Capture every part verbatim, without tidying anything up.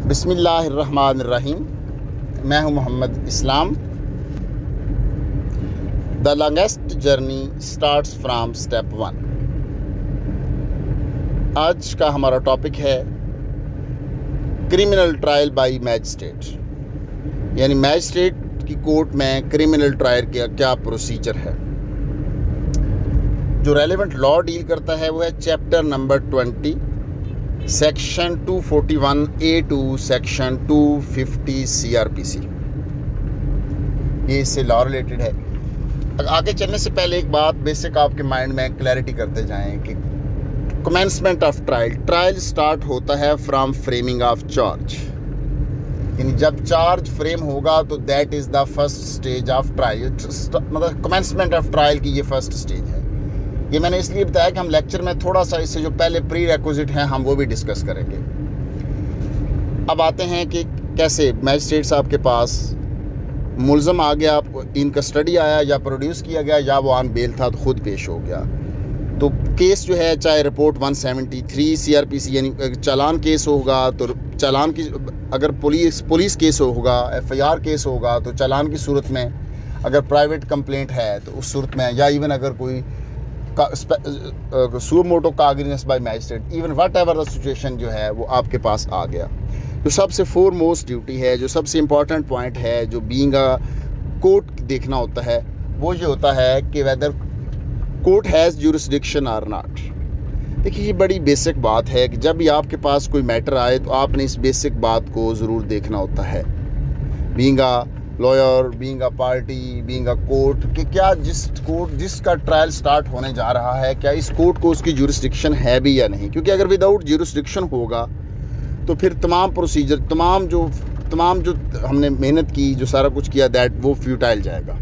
बिस्मिल्लाहिर्रहमानिर्रहीम। मैं हूं Mohammad Islam. The longest journey starts from step one. आज का हमारा टॉपिक है क्रिमिनल ट्रायल बाय मैजिस्ट्रेट, यानी मैजिस्ट्रेट की कोर्ट में क्रिमिनल ट्रायल का क्या प्रोसीजर है। जो रेलेवेंट लॉ डील करता है वो है chapter number twenty, section two forty one A to section two fifty CrPC. ये इससे लॉ रिलेटेड है। आगे चलने से पहले एक बात बेसिक आपके माइंड में क्लैरिटी करते जाएं कि commencement of trial trial start होता है फ्रॉम फ्रेमिंग ऑफ चार्ज, यानी जब चार्ज फ्रेम होगा तो that is the first stage of trial. मतलब कमेंसमेंट ऑफ ट्रायल की ये फर्स्ट स्टेज है। ये मैंने इसलिए बताया कि हम लेक्चर में थोड़ा सा इससे जो पहले प्री रिक्विजिट हैं हम वो भी डिस्कस करेंगे। अब आते हैं कि कैसे मैजिस्ट्रेट साहब के पास मुलज़म आ गया, इन कस्टडी आया या प्रोड्यूस किया गया या वो ऑन बेल था तो ख़ुद पेश हो गया। तो केस जो है चाहे report one seventy three CrPC यानी चालान केस होगा तो चालान की, अगर पुलिस पुलिस केस होगा, एफआईआर केस होगा तो चालान की सूरत में, अगर प्राइवेट कंप्लेंट है तो उस सूरत में, या इवन अगर कोई suo moto cognize by magistrate, even whatever the situation जो है वो आपके पास आ गया। जो सबसे फोर मोस्ट ड्यूटी है, जो सबसे इम्पॉर्टेंट पॉइंट है, जो बीइंग अ कोर्ट देखना होता है, वो ये होता है कि वेदर कोर्ट हैज़ ज्यूरिसडिक्शन और नॉट। देखिए ये बड़ी बेसिक बात है कि जब भी आपके पास कोई मैटर आए तो आपने इस बेसिक बात को ज़रूर देखना होता है। Being a lawyer, being a party, being a court, कि क्या जिस कोर्ट जिसका ट्रायल स्टार्ट होने जा रहा है क्या इस कोर्ट को उसकी ज्यूरिसडिक्शन है भी या नहीं। क्योंकि अगर विदाउट ज्यूरिसडिक्शन होगा तो फिर तमाम प्रोसीजर, तमाम जो तमाम जो हमने मेहनत की, जो सारा कुछ किया, दैट वो फ्यूटाइल जाएगा।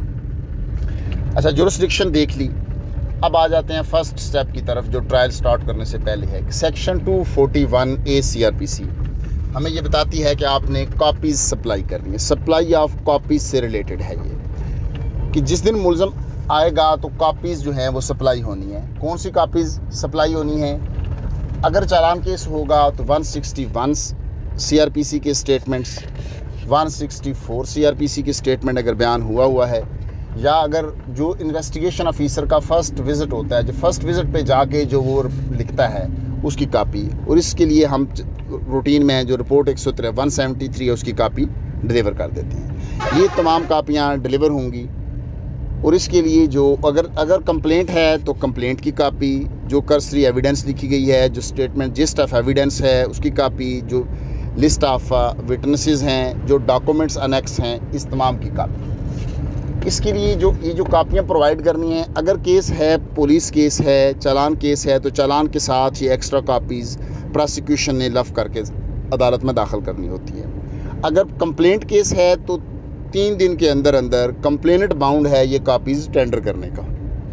अच्छा, ज्यूरिसडिक्शन देख ली। अब आ जाते हैं फर्स्ट स्टेप की तरफ जो ट्रायल स्टार्ट करने से पहले है। Section two forty one A CrPC हमें ये बताती है कि आपने कॉपीज़ सप्लाई करनी है। सप्लाई ऑफ कॉपीज़ से रिलेटेड है ये, कि जिस दिन मुलज़म आएगा तो कॉपीज़ जो हैं वो सप्लाई होनी है। कौन सी कॉपीज़ सप्लाई होनी है? अगर चालान केस होगा तो वन सिक्सटी वन सीआरपीसी के statements, one sixty four CrPC के स्टेटमेंट अगर बयान हुआ हुआ है, या अगर जो इन्वेस्टिगेशन ऑफिसर का फ़र्स्ट विज़िट होता है, जो फर्स्ट विज़िट पे जाके जो वो लिखता है उसकी कापी। और इसके लिए हम रूटीन में जो रिपोर्ट एक सौ तेरह वन सेवेंटी थ्री है उसकी कापी डिलीवर कर देते हैं। ये तमाम कापियाँ डिलीवर होंगी। और इसके लिए जो अगर अगर कंप्लेंट है तो कंप्लेंट की कापी, जो कर्सरी एविडेंस लिखी गई है, जो स्टेटमेंट जिस्ट ऑफ एविडेंस है उसकी कापी, जो लिस्ट ऑफ विटनेसेस हैं, जो डॉक्यूमेंट्स अनेक्स हैं, इस तमाम की कापी। इसके लिए जो ये जो कापियाँ प्रोवाइड करनी है, अगर केस है पुलिस केस है, चालान केस है, तो चालान के साथ ये एक्स्ट्रा कापीज़ प्रोसिक्यूशन ने लफ करके अदालत में दाखिल करनी होती है। अगर कंप्लेंट केस है तो तीन दिन के अंदर अंदर कंप्लेनेंट बाउंड है ये कापीज़ टेंडर करने का।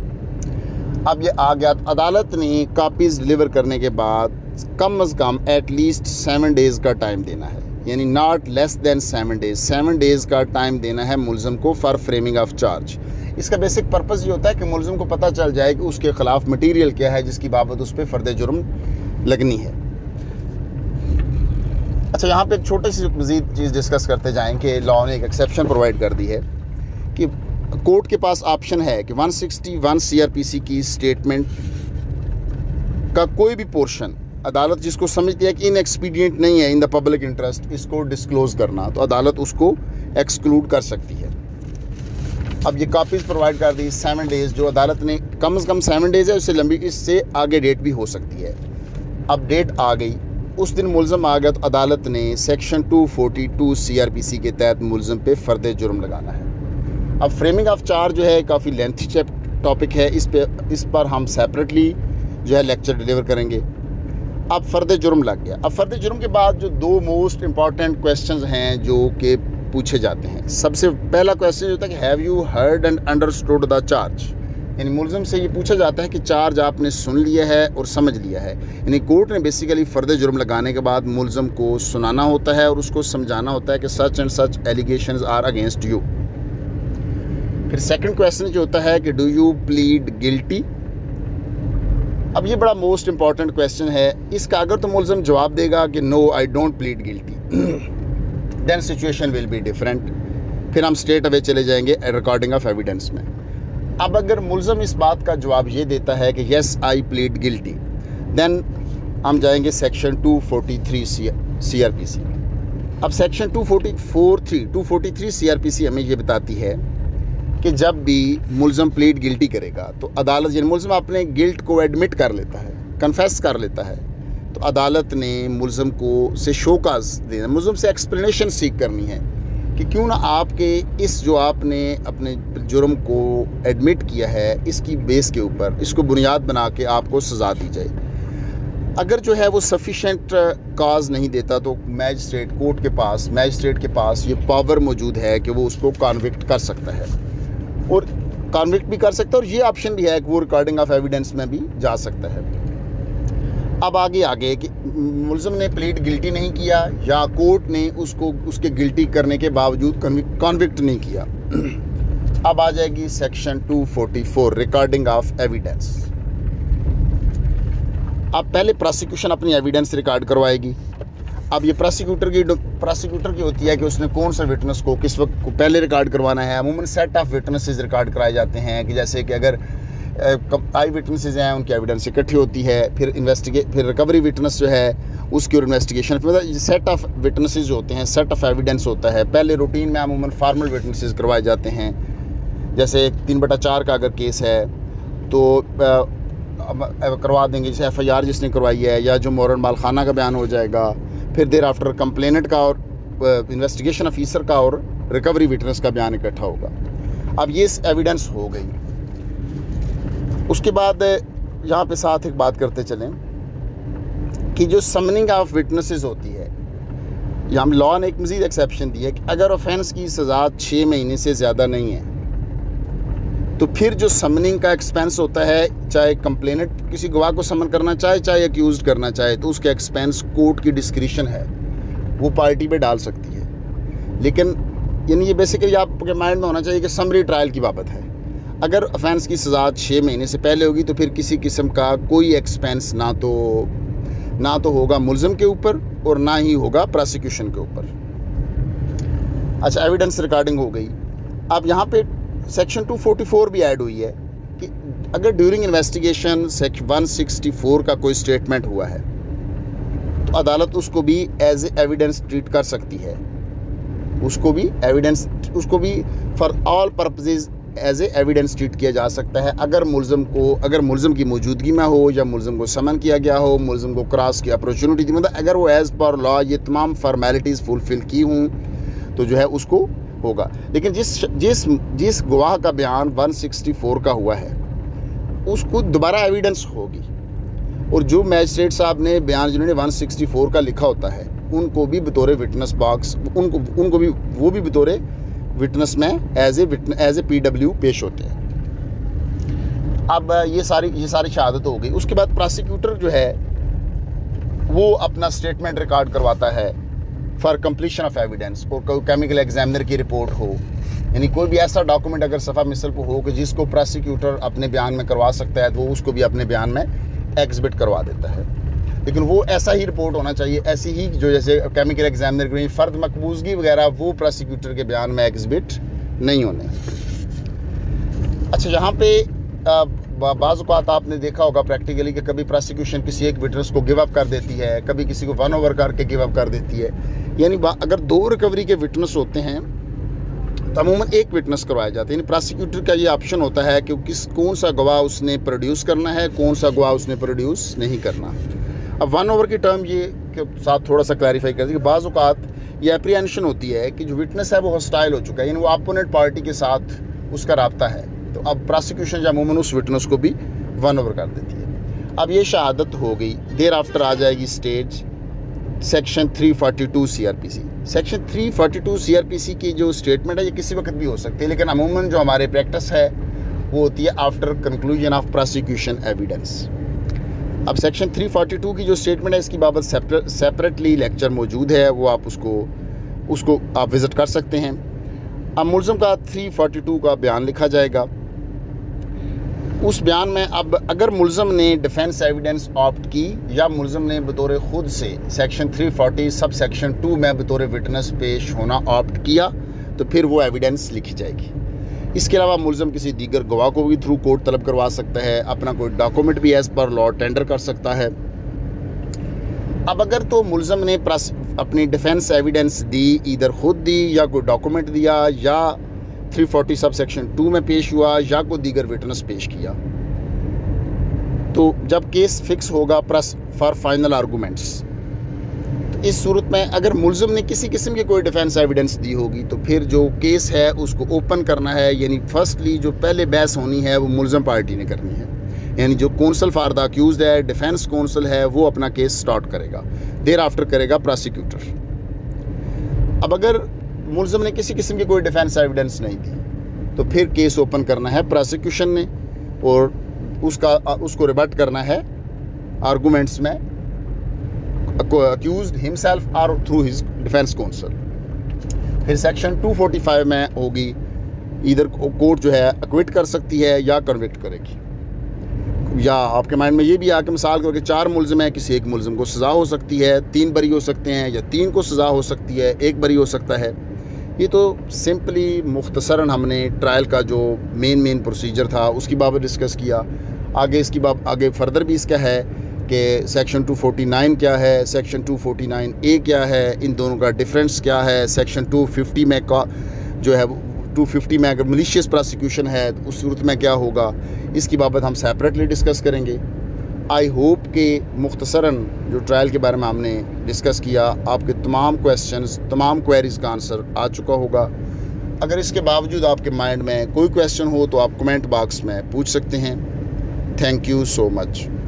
अब ये आ गया, अदालत ने कापीज़ डिलीवर करने के बाद कम अज़ कम एटलीस्ट सेवन डेज़ का टाइम देना है, यानी not less than seven days seven days का टाइम देना है मुलज़म को फॉर फ्रेमिंग ऑफ चार्ज। इसका बेसिक पर्पज़ ये होता है कि मुलज़म को पता चल जाए कि उसके ख़िलाफ़ मटीरियल क्या है जिसकी बाबत उस पर फ़र्द जुर्म लगनी है। अच्छा, यहाँ पे एक छोटी सी मज़ीद चीज़ डिस्कस करते जाएँ कि लॉ ने एक एक्सेप्शन प्रोवाइड कर दी है कि कोर्ट के पास ऑप्शन है कि वन सिक्सटी वन सीआरपीसी की स्टेटमेंट का कोई भी पोर्शन अदालत जिसको समझती है कि इन एक्सपीडियंट नहीं है इन द पब्लिक इंटरेस्ट इसको डिस्क्लोज़ करना, तो अदालत उसको एक्सक्लूड कर सकती है। अब ये कापीज़ प्रोवाइड कर दी सेवन डेज़, जो अदालत ने कम से कम सेवन डेज़ है, उससे लंबी, इससे आगे डेट भी हो सकती है। अब डेट आ गई, उस दिन मुलज़म आ गया तो अदालत ने section two forty two CrPC के तहत मुलज़म पे फ़र्द जुर्म लगाना है। अब फ्रेमिंग ऑफ चार्ज जो है काफ़ी लेंथी टॉपिक है, इस पे इस पर हम सेपरेटली जो है लेक्चर डिलीवर करेंगे। अब फ़र्द जुर्म लग गया। अब फ़र्द जुर्म के बाद जो दो मोस्ट इम्पॉर्टेंट क्वेश्चंस हैं जो कि पूछे जाते हैं। सबसे पहला क्वेश्चन होता है कि have you heard and understood the charge, यानी मुलज़म से ये पूछा जाता है कि चार्ज आपने सुन लिया है और समझ लिया है। यानी कोर्ट ने बेसिकली फ़र्द जुर्म लगाने के बाद मुलज़म को सुनाना होता है और उसको समझाना होता है कि such and such allegations are against you. फिर सेकंड क्वेश्चन जो होता है कि डू यू प्लीड गिल्टी, अब ये बड़ा मोस्ट इम्पॉर्टेंट क्वेश्चन है, इसका अगर तो मुलज़म जवाब देगा कि no I don't plead guilty, then situation will be different, फिर हम स्ट्रेट अवे चले जाएंगे रिकॉर्डिंग ऑफ एविडेंस में। अब अगर मुलज़म इस बात का जवाब ये देता है कि yes I plead guilty, then हम जाएंगे section two forty three C R P C. अब section two forty four three two forty three C R P C हमें ये बताती है कि जब भी मुलज़म प्लीड गिल्टी करेगा तो अदालत, यानी मुलज़म अपने गिल्ट को एडमिट कर लेता है, कन्फेस कर लेता है, तो अदालत ने मुलज़म को से शोकाज देना, मुलज़म से एक्सप्लेनेशन सीख करनी है कि क्यों ना आपके इस जो आपने अपने जुर्म को एडमिट किया है इसकी बेस के ऊपर, इसको बुनियाद बना के आपको सज़ा दी जाए। अगर जो है वो सफिशेंट काज नहीं देता तो मैजिस्ट्रेट कोर्ट के पास मैजिस्ट्रेट के पास ये पावर मौजूद है कि वो उसको कॉन्विक्ट कर सकता है, और कॉन्विक्ट भी कर सकता है, और ये ऑप्शन भी है कि वो रिकॉर्डिंग ऑफ एविडेंस में भी जा सकता है। अब आगे आगे कि मुलज़म ने प्लीड गिल्टी नहीं किया या कोर्ट ने उसको उसके गिल्टी करने के बावजूद कॉन्विक्ट नहीं किया। अब आ जाएगी section two forty four recording of evidence. अब पहले प्रोसिक्यूशन अपनी एविडेंस रिकॉर्ड करवाएगी। अब ये प्रोसिक्यूटर की प्रोसिक्यूटर की होती है कि उसने कौन सा विटनेस को किस वक्त को पहले रिकॉर्ड करवाना है। अमूमन सेट ऑफ विटनेसेस रिकॉर्ड कराए जाते हैं कि जैसे कि अगर आई विटनेसेस हैं उनकी एविडेंस इकट्ठी होती है, फिर इन्वेस्टिगे फिर रिकवरी विटनेस जो है उसकी और इन्वेस्टिगेशन, मतलब सेट ऑफ विटनेसेस जो होते हैं, सेट ऑफ एविडेंस होता है। पहले रूटीन में अमूमन फार्मल विटनेसेस करवाए जाते हैं, जैसे तीन बटा चार का अगर केस है तो करवा देंगे, जैसे एफ आई आर जिसने करवाई है या जो मोरन मालखाना का बयान हो जाएगा, फिर देर आफ्टर कंप्लेनेंट का और इन्वेस्टिगेशन ऑफिसर का और रिकवरी विटनेस का बयान इकट्ठा होगा। अब ये एविडेंस हो गई। उसके बाद यहाँ पे साथ एक बात करते चलें कि जो समनिंग ऑफ विटनेसेस होती है, यहाँ लॉ ने एक मज़ीद एक्सेप्शन दी है कि अगर ऑफेंस की सज़ा छः महीने से ज़्यादा नहीं है तो फिर जो समनिंग का एक्सपेंस होता है, चाहे कंप्लेनेंट किसी गवाह को समन करना चाहे चाहे एक्यूज़ करना चाहे, तो उसका एक्सपेंस कोर्ट की डिस्क्रिशन है, वो पार्टी पे डाल सकती है। लेकिन यानी ये बेसिकली आपके माइंड में होना चाहिए कि समरी ट्रायल की बाबत है। अगर ऑफेंस की सज़ा छः महीने से पहले होगी तो फिर किसी किस्म का कोई एक्सपेंस ना तो ना तो होगा मुलज़म के ऊपर और ना ही होगा प्रोसिक्यूशन के ऊपर। अच्छा, एविडेंस रिकॉर्डिंग हो गई। अब यहाँ पे सेक्शन टू फोर्टी फोर भी ऐड हुई है कि अगर during investigation section one sixty four का कोई स्टेटमेंट हुआ है तो अदालत उसको भी एज ए एविडेंस ट्रीट कर सकती है, उसको भी एविडेंस उसको भी for all purposes as a evidence treat किया जा सकता है। अगर मुलज़म को अगर मुलज़म की मौजूदगी में हो या मुलज़म को समन किया गया हो, मुलज़म को क्रॉस की अपॉर्चुनिटी दी, मतलब अगर वो एज़ पर लॉ ये तमाम फॉर्मेलिटीज़ फुलफ़िल की हूँ तो जो है उसको होगा। लेकिन जिस जिस जिस गवाह का बयान वन सिक्सटी फोर का हुआ है उसको दोबारा एविडेंस होगी, और जो मैजिस्ट्रेट साहब ने बयान जिन्होंने वन सिक्सटी फोर का लिखा होता है उनको भी बतौर विटनेस बॉक्स उनको उनको भी वो भी बतौर विटनेस में as a witness as a P W पेश होते हैं। अब ये सारी ये सारी शहादत हो गई। उसके बाद प्रोसिक्यूटर जो है वो अपना स्टेटमेंट रिकॉर्ड करवाता है फॉर कंप्लीशन ऑफ एविडेंस, और कोई केमिकल एग्जामिनर की रिपोर्ट हो, यानी कोई भी ऐसा डॉक्यूमेंट अगर सफ़ा मिसल पर हो कि जिसको प्रोसिक्यूटर अपने बयान में करवा सकता है तो वो उसको भी अपने बयान में एग्जिबिट करवा देता है। लेकिन वो ऐसा ही रिपोर्ट होना चाहिए, ऐसी ही जो जैसे केमिकल एग्जामिनर की फ़र्द मकबूजगी वगैरह वो प्रोसिक्यूटर के बयान में एग्जिबिट नहीं होने। अच्छा, यहाँ पे बाज़ औक़ात आपने देखा होगा प्रैक्टिकली कि कभी प्रोसिक्यूशन किसी एक विटनेस को गिव अप कर देती है, कभी किसी को वन ओवर करके गिव अप कर देती है। यानी अगर दो रिकवरी के विटनेस होते हैं तो अमूमन एक विटनेस करवाया जाता है। यानी प्रोसिक्यूटर का ये ऑप्शन होता है कि किस कौन सा गवाह उसने प्रोड्यूस करना है, कौन सा गवाह उसने प्रोड्यूस नहीं करना। अब वन ओवर की टर्म ये के साथ थोड़ा सा क्लैरिफाई कर दें कि बाज़ औक़ात ये एप्रीहेंशन होती है कि जो विटनेस है वो हॉस्टाइल हो चुका है, यानी वो अपोनेंट पार्टी के साथ उसका रब्ता है, तो अब प्रोसिक्यूशन अमूमन उस विटनेस को भी वन ओवर कर देती है। अब ये शहादत हो गई, देर आफ्टर आ जाएगी stage section three forty two C R P C. Section three forty two C R P C की जो स्टेटमेंट है ये किसी वक्त भी हो सकती है, लेकिन अमूमन जो हमारे प्रैक्टिस है वो होती है after conclusion of prosecution evidence. अब सेक्शन थ्री फोर्टी टू की जो स्टेटमेंट है इसकी बाबत सेपरेट सेपरेटली लेक्चर मौजूद है, वो आप उसको उसको आप विज़िट कर सकते हैं। अब मुलज़म का थ्री फोर्टी टू का बयान लिखा जाएगा। उस बयान में अब अगर मुलज़म ने डिफेंस एविडेंस ऑप्ट की या मुलज़म ने बतौर ख़ुद से section three forty sub section two में बतौर विटनेस पेश होना ऑप्ट किया तो फिर वो एविडेंस लिखी जाएगी। इसके अलावा मुलज़म किसी दीगर गवाह को भी थ्रू कोर्ट तलब करवा सकता है, अपना कोई डॉक्यूमेंट भी एज़ पर लॉ टेंडर कर सकता है। अब अगर तो मुलज़म ने अपनी डिफेंस एविडेंस दी, इधर ख़ुद दी या कोई डॉक्यूमेंट दिया या three forty sub section two में पेश हुआ या कोई दीगर विटनेस पेश किया, तो जब केस फिक्स होगा प्रेस फॉर फाइनल आर्गूमेंट्स, इस सूरत में अगर मुलज़म ने किसी किस्म की कोई डिफेंस एविडेंस दी होगी तो फिर जो केस है उसको ओपन करना है। यानी फर्स्टली जो पहले बहस होनी है वो मुलज़म पार्टी ने करनी है, यानी जो कौंसल फॉर द अक्यूज्ड है, डिफेंस कौंसल है, वो अपना केस स्टार्ट करेगा, देर आफ्टर करेगा प्रोसिक्यूटर। अब अगर मुलज़म ने किसी किस्म की कोई डिफेंस एविडेंस नहीं दी तो फिर केस ओपन करना है प्रोसिक्यूशन ने और उसका उसको रिबट करना है आर्गूमेंट्स में accused himself or through his defense counsel। फिर सेक्शन टू फोर्टी फाइव में होगी, इधर कोर्ट जो है एक्विट कर सकती है या कन्विक्ट करेगी। या आपके माइंड में ये भी आके मिसाल करके चार मुलज़म है, किसी एक मुलज़म को सज़ा हो सकती है, तीन बरी हो सकते हैं या तीन को सज़ा हो सकती है, एक बरी हो सकता है। ये तो सिंपली मुख्तसरन हमने ट्रायल का जो मेन मेन प्रोसीजर था उसकी बाबत डिस्कस किया। आगे इसकी बाब आगे फर्दर भी इसका है कि सेक्शन टू फोर्टी नाइन क्या है, section two forty nine A क्या है, इन दोनों का डिफरेंस क्या है, सेक्शन टू फिफ्टी में का जो है टू फिफ्टी में अगर मलिशियस प्रोसिक्यूशन है तो उस सूरत में क्या होगा, इसकी बाबत हम सेपरेटली डिस्कस करेंगे। आई होप कि मुख्तसरन जो ट्रायल के बारे में हमने डिस्कस किया आपके तमाम क्वेश्चंस, तमाम क्वेरीज़ का आंसर आ चुका होगा। अगर इसके बावजूद आपके माइंड में कोई क्वेश्चन हो तो आप कमेंट बॉक्स में पूछ सकते हैं। Thank you so much.